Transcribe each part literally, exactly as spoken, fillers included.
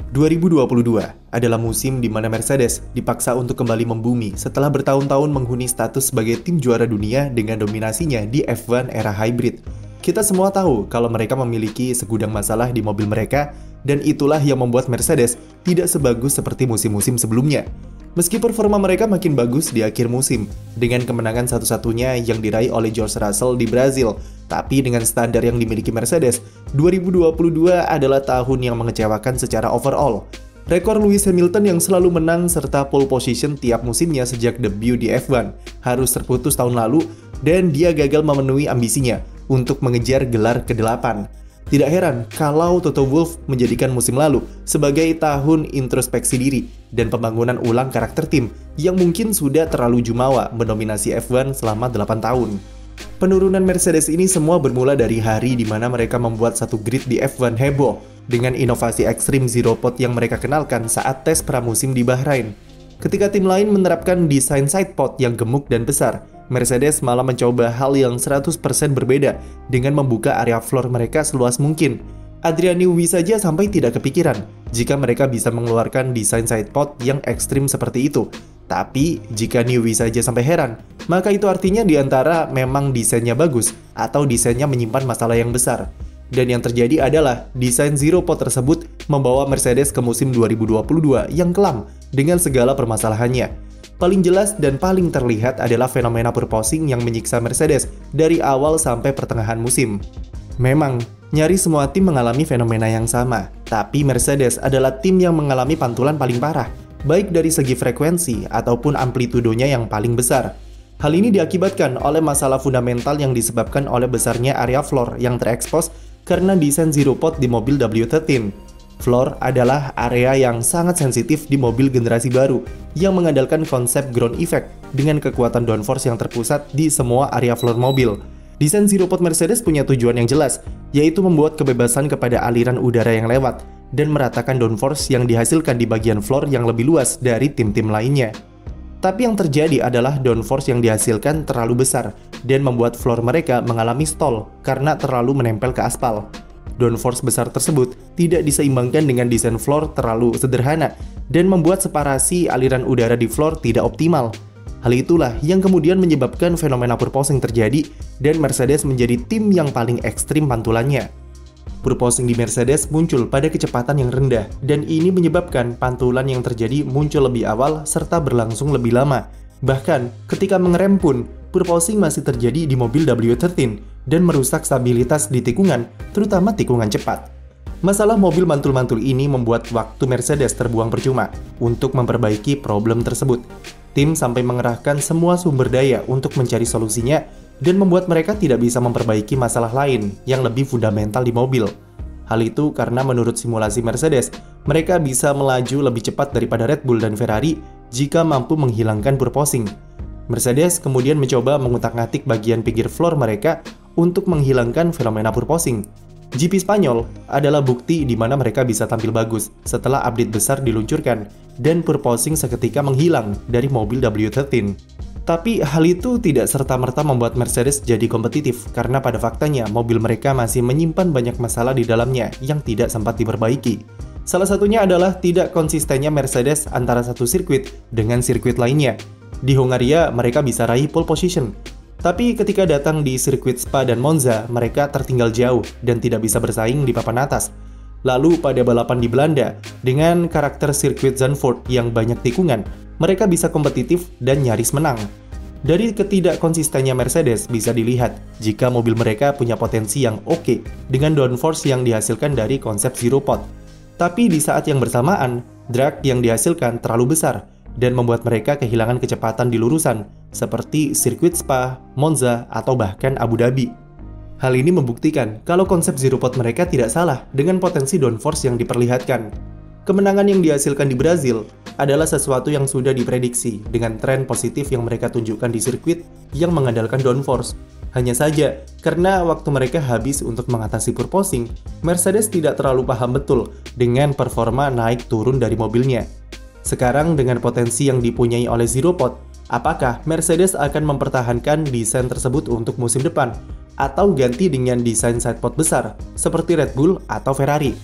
dua ribu dua puluh dua adalah musim di mana Mercedes dipaksa untuk kembali membumi setelah bertahun-tahun menghuni status sebagai tim juara dunia dengan dominasinya di F satu era hybrid. Kita semua tahu kalau mereka memiliki segudang masalah di mobil mereka, dan itulah yang membuat Mercedes tidak sebagus seperti musim-musim sebelumnya. Meski performa mereka makin bagus di akhir musim, dengan kemenangan satu-satunya yang diraih oleh George Russell di Brazil, tapi dengan standar yang dimiliki Mercedes, dua ribu dua puluh dua adalah tahun yang mengecewakan secara overall. Rekor Lewis Hamilton yang selalu menang serta pole position tiap musimnya sejak debut di F satu harus terputus tahun lalu, dan dia gagal memenuhi ambisinya untuk mengejar gelar kedelapan. Tidak heran kalau Toto Wolff menjadikan musim lalu sebagai tahun introspeksi diri dan pembangunan ulang karakter tim yang mungkin sudah terlalu jumawa mendominasi F satu selama delapan tahun. Penurunan Mercedes ini semua bermula dari hari di mana mereka membuat satu grid di F satu heboh dengan inovasi ekstrim zero pot yang mereka kenalkan saat tes pramusim di Bahrain. Ketika tim lain menerapkan desain side pod yang gemuk dan besar, Mercedes malah mencoba hal yang seratus persen berbeda dengan membuka area floor mereka seluas mungkin. Adrian Newey saja sampai tidak kepikiran jika mereka bisa mengeluarkan desain side pod yang ekstrim seperti itu. Tapi jika Newey saja sampai heran, maka itu artinya di antara memang desainnya bagus atau desainnya menyimpan masalah yang besar. Dan yang terjadi adalah desain zero pod tersebut membawa Mercedes ke musim dua ribu dua puluh dua yang kelam dengan segala permasalahannya. Paling jelas dan paling terlihat adalah fenomena purposing yang menyiksa Mercedes dari awal sampai pertengahan musim. Memang, nyaris semua tim mengalami fenomena yang sama, tapi Mercedes adalah tim yang mengalami pantulan paling parah, baik dari segi frekuensi ataupun amplitudonya yang paling besar. Hal ini diakibatkan oleh masalah fundamental yang disebabkan oleh besarnya area floor yang terekspos karena desain zero pod di mobil W tiga belas. Floor adalah area yang sangat sensitif di mobil generasi baru yang mengandalkan konsep ground effect dengan kekuatan downforce yang terpusat di semua area floor mobil. Desain zero pod Mercedes punya tujuan yang jelas, yaitu membuat kebebasan kepada aliran udara yang lewat dan meratakan downforce yang dihasilkan di bagian floor yang lebih luas dari tim-tim lainnya. Tapi yang terjadi adalah downforce yang dihasilkan terlalu besar dan membuat floor mereka mengalami stall karena terlalu menempel ke aspal. Downforce besar tersebut tidak diseimbangkan dengan desain floor terlalu sederhana dan membuat separasi aliran udara di floor tidak optimal. Hal itulah yang kemudian menyebabkan fenomena purposing terjadi dan Mercedes menjadi tim yang paling ekstrim pantulannya. Purposing di Mercedes muncul pada kecepatan yang rendah dan ini menyebabkan pantulan yang terjadi muncul lebih awal serta berlangsung lebih lama. Bahkan ketika mengerem pun, purposing masih terjadi di mobil W tiga belas dan merusak stabilitas di tikungan, terutama tikungan cepat. Masalah mobil mantul-mantul ini membuat waktu Mercedes terbuang percuma untuk memperbaiki problem tersebut. Tim sampai mengerahkan semua sumber daya untuk mencari solusinya dan membuat mereka tidak bisa memperbaiki masalah lain yang lebih fundamental di mobil. Hal itu karena menurut simulasi Mercedes, mereka bisa melaju lebih cepat daripada Red Bull dan Ferrari jika mampu menghilangkan purposing. Mercedes kemudian mencoba mengutak-ngatik bagian pinggir floor mereka untuk menghilangkan fenomena purposing. G P Spanyol adalah bukti di mana mereka bisa tampil bagus setelah update besar diluncurkan dan purposing seketika menghilang dari mobil W tiga belas. Tapi hal itu tidak serta-merta membuat Mercedes jadi kompetitif karena pada faktanya mobil mereka masih menyimpan banyak masalah di dalamnya yang tidak sempat diperbaiki. Salah satunya adalah tidak konsistennya Mercedes antara satu sirkuit dengan sirkuit lainnya. Di Hongaria mereka bisa raih pole position, tapi ketika datang di sirkuit Spa dan Monza, mereka tertinggal jauh dan tidak bisa bersaing di papan atas. Lalu pada balapan di Belanda, dengan karakter sirkuit Zandvoort yang banyak tikungan, mereka bisa kompetitif dan nyaris menang. Dari ketidakkonsistennya Mercedes bisa dilihat jika mobil mereka punya potensi yang oke dengan downforce yang dihasilkan dari konsep zero pod. Tapi di saat yang bersamaan, drag yang dihasilkan terlalu besar dan membuat mereka kehilangan kecepatan di lurusan, seperti sirkuit Spa, Monza, atau bahkan Abu Dhabi. Hal ini membuktikan kalau konsep zero pod mereka tidak salah dengan potensi downforce yang diperlihatkan. Kemenangan yang dihasilkan di Brazil adalah sesuatu yang sudah diprediksi dengan tren positif yang mereka tunjukkan di sirkuit yang mengandalkan downforce. Hanya saja, karena waktu mereka habis untuk mengatasi purposing, Mercedes tidak terlalu paham betul dengan performa naik turun dari mobilnya. Sekarang dengan potensi yang dipunyai oleh zero pod, apakah Mercedes akan mempertahankan desain tersebut untuk musim depan? Atau ganti dengan desain sidepod besar, seperti Red Bull atau Ferrari?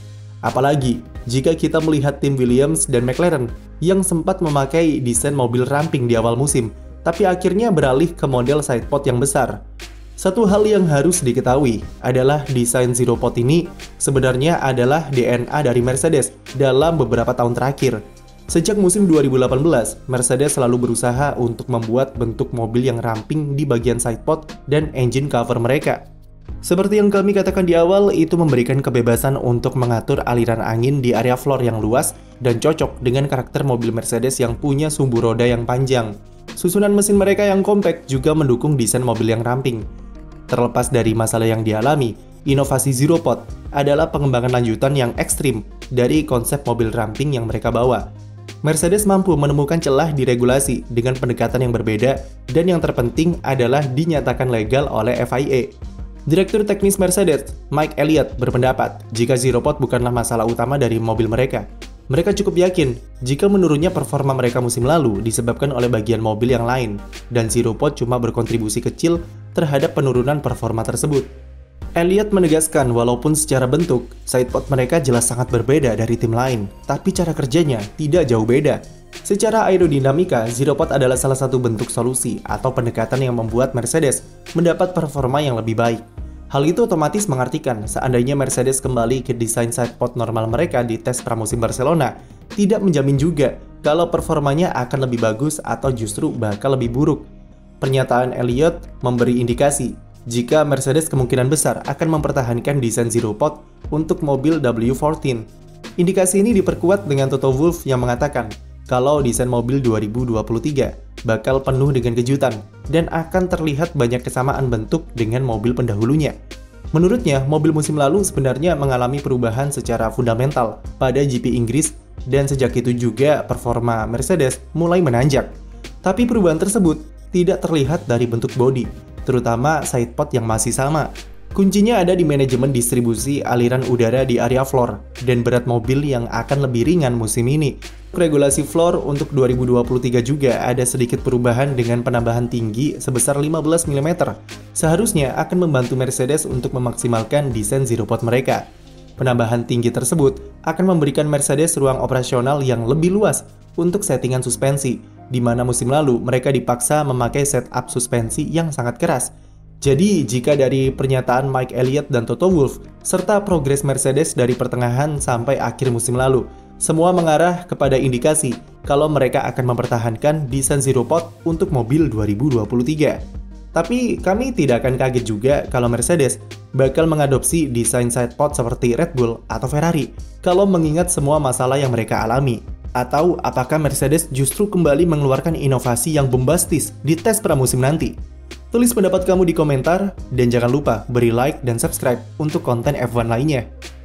Apalagi jika kita melihat tim Williams dan McLaren yang sempat memakai desain mobil ramping di awal musim, tapi akhirnya beralih ke model sidepod yang besar. Satu hal yang harus diketahui adalah desain zero pod ini sebenarnya adalah D N A dari Mercedes dalam beberapa tahun terakhir. Sejak musim dua ribu delapan belas, Mercedes selalu berusaha untuk membuat bentuk mobil yang ramping di bagian sidepod dan engine cover mereka. Seperti yang kami katakan di awal, itu memberikan kebebasan untuk mengatur aliran angin di area floor yang luas dan cocok dengan karakter mobil Mercedes yang punya sumbu roda yang panjang. Susunan mesin mereka yang kompak juga mendukung desain mobil yang ramping. Terlepas dari masalah yang dialami, inovasi Zero Pod adalah pengembangan lanjutan yang ekstrim dari konsep mobil ramping yang mereka bawa. Mercedes mampu menemukan celah di regulasi dengan pendekatan yang berbeda, dan yang terpenting adalah dinyatakan legal oleh F I A. Direktur teknis Mercedes, Mike Elliott, berpendapat jika Zero Pod bukanlah masalah utama dari mobil mereka. Mereka cukup yakin jika menurunnya performa mereka musim lalu disebabkan oleh bagian mobil yang lain, dan Zero Pod cuma berkontribusi kecil terhadap penurunan performa tersebut. Elliott menegaskan walaupun secara bentuk, sidepod mereka jelas sangat berbeda dari tim lain, tapi cara kerjanya tidak jauh beda. Secara aerodinamika, Zero Pod adalah salah satu bentuk solusi atau pendekatan yang membuat Mercedes mendapat performa yang lebih baik. Hal itu otomatis mengartikan seandainya Mercedes kembali ke desain sidepod normal mereka di tes pramusim Barcelona, tidak menjamin juga kalau performanya akan lebih bagus atau justru bakal lebih buruk. Pernyataan Elliott memberi indikasi jika Mercedes kemungkinan besar akan mempertahankan desain Zero Pod untuk mobil W empat belas. Indikasi ini diperkuat dengan Toto Wolff yang mengatakan kalau desain mobil dua ribu dua puluh tiga bakal penuh dengan kejutan dan akan terlihat banyak kesamaan bentuk dengan mobil pendahulunya. Menurutnya, mobil musim lalu sebenarnya mengalami perubahan secara fundamental pada G P Inggris dan sejak itu juga performa Mercedes mulai menanjak. Tapi perubahan tersebut tidak terlihat dari bentuk bodi, terutama sidepod yang masih sama. Kuncinya ada di manajemen distribusi aliran udara di area floor dan berat mobil yang akan lebih ringan musim ini. Regulasi floor untuk dua ribu dua puluh tiga juga ada sedikit perubahan dengan penambahan tinggi sebesar lima belas milimeter. Seharusnya akan membantu Mercedes untuk memaksimalkan desain Zero Pod mereka. Penambahan tinggi tersebut akan memberikan Mercedes ruang operasional yang lebih luas untuk settingan suspensi, di mana musim lalu mereka dipaksa memakai setup suspensi yang sangat keras. Jadi, jika dari pernyataan Mike Elliott dan Toto Wolff, serta progres Mercedes dari pertengahan sampai akhir musim lalu, semua mengarah kepada indikasi kalau mereka akan mempertahankan desain Zero Pod untuk mobil dua ribu dua puluh tiga. Tapi kami tidak akan kaget juga kalau Mercedes bakal mengadopsi desain sidepod seperti Red Bull atau Ferrari kalau mengingat semua masalah yang mereka alami. Atau apakah Mercedes justru kembali mengeluarkan inovasi yang bombastis di tes pramusim nanti? Tulis pendapat kamu di komentar, dan jangan lupa beri like dan subscribe untuk konten F satu lainnya.